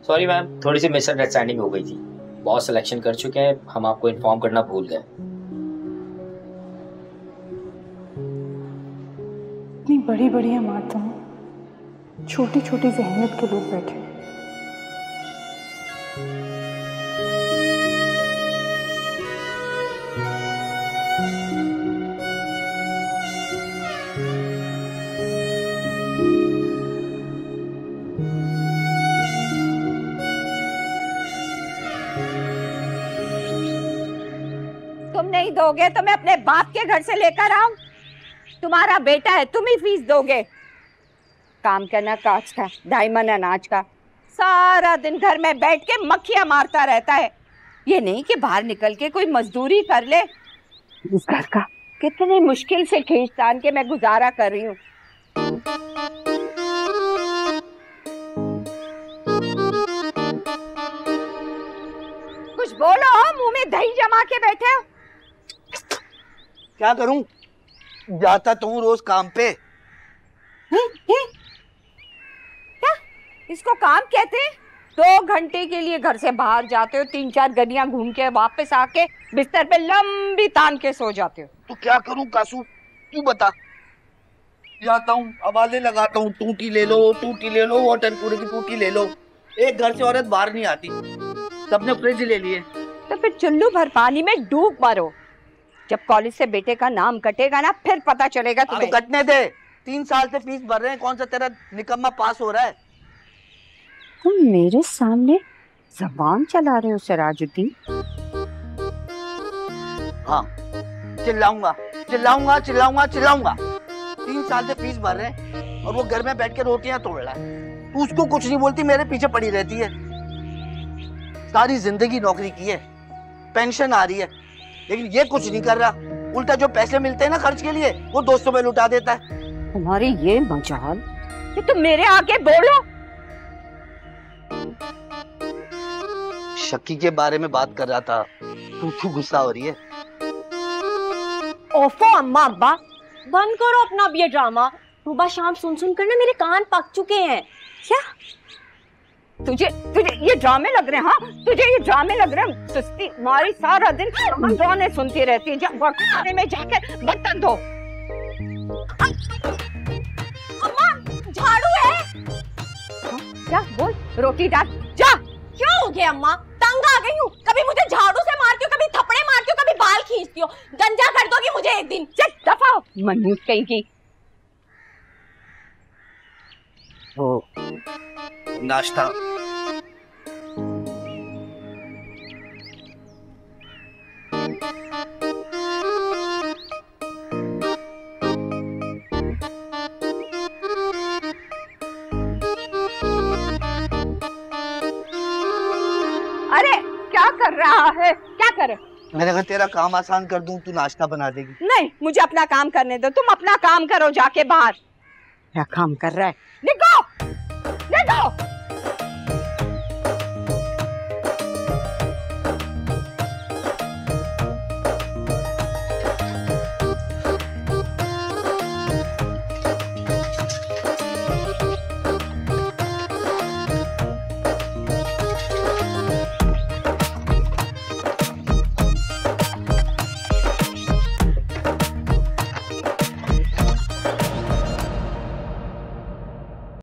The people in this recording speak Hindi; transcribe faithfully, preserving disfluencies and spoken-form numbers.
सॉरी मैम, थोड़ी सी मिसअंडरस्टैंडिंग हो गई थी। बॉस सिलेक्शन कर चुके हैं, हम आपको इन्फॉर्म करना भूल गए। इतनी बड़ी बड़ी इमारतों में छोटी छोटी जहनियत के लोग बैठे। तुम नहीं दोगे तो मैं अपने बाप के घर से लेकर आऊं? तुम्हारा बेटा है, तुम ही फीस दोगे। काम करना काज का, डायमंड अनाज का, सारा दिन घर में बैठ के मक्खियां मारता रहता है। ये नहीं कि बाहर निकल के कोई मजदूरी कर ले। इस घर का कितनी मुश्किल से खींच तान के मैं गुजारा कर रही हूँ। कुछ बोलो, मुंह में दही जमा के बैठे हो। क्या करूं, जाता तो हूँ रोज काम पे। है, है? क्या इसको काम कहते हैं? दो घंटे के लिए घर से बाहर जाते हो, तीन चार गलियां घूम के वापस आके बिस्तर पे लंबी तान के सो जाते हो। तो क्या करूं कासू, तू बता। जाता हूँ, आवाजें लगाता हूँ, टूटी ले लो, टूटी ले लो, वाटर कूलर की टूटी ले लो। एक घर से औरत बाहर नहीं आती, सबने फ्रिज ले लिए। तो फिर चुल्लू भर पानी में डूब मरो। जब कॉलेज से बेटे का नाम कटेगा ना, फिर पता चलेगा तुम्हें। तो कटने दे, तीन साल से फीस भर रहे हैं, कौन सा तेरा निकम्मा पास हो रहा है? तुम मेरे सामने जबान चला रहे हो सिराजुद्दीन? हाँ, चिल्लाऊंगा चिल्लाऊंगा चिल्लाऊंगा चिल्लाऊंगा। तीन साल से फीस भर रहे हैं और वो घर में बैठ के रोटियां तोड़ रहा है। तू उसको कुछ नहीं बोलती, मेरे पीछे पड़ी रहती है। सारी जिंदगी नौकरी की है, पेंशन आ रही है, लेकिन ये कुछ नहीं कर रहा। उल्टा जो पैसे मिलते हैं ना खर्च के लिए, वो दोस्तों में लुटा देता है। तुम्हारी ये मजाल कि तुम मेरे आगे बोलो। शक्की के बारे में बात कर रहा था, तू क्यों गुस्सा हो रही है? ओफो अम्मा अब्बा, बंद करो अपना अब ये ड्रामा। सुबह शाम सुन सुन कर ना मेरे कान पक चुके हैं। क्या तुझे तुझे ये ड्रामे लग रहे हैं? हाँ, तुझे ये ड्रामे लग रहे हैं? सुस्ती मारी, सारा दिन ड्रामे सुनती रहती है। जा खाने में जाकर बर्तन धो। अम्मा झाड़ू है। हाँ, जा बोल, रोटी डाल जा। क्या हो गया अम्मा, तंग आ गई हूँ। कभी मुझे झाड़ू से मारती हो, कभी थप्पड़े मारती हो, कभी बाल खींचती हो। गंजा कर दोगी मुझे एक दिन। चल दफा हो, मनहूस कहीं की। वो नाश्ता। अरे क्या कर रहा है? क्या करे? मैंने कहा तेरा काम आसान कर दूं, तू नाश्ता बना देगी। नहीं, मुझे अपना काम करने दो। तुम अपना काम करो जाके बाहर। क्या काम कर रहा है? निकल।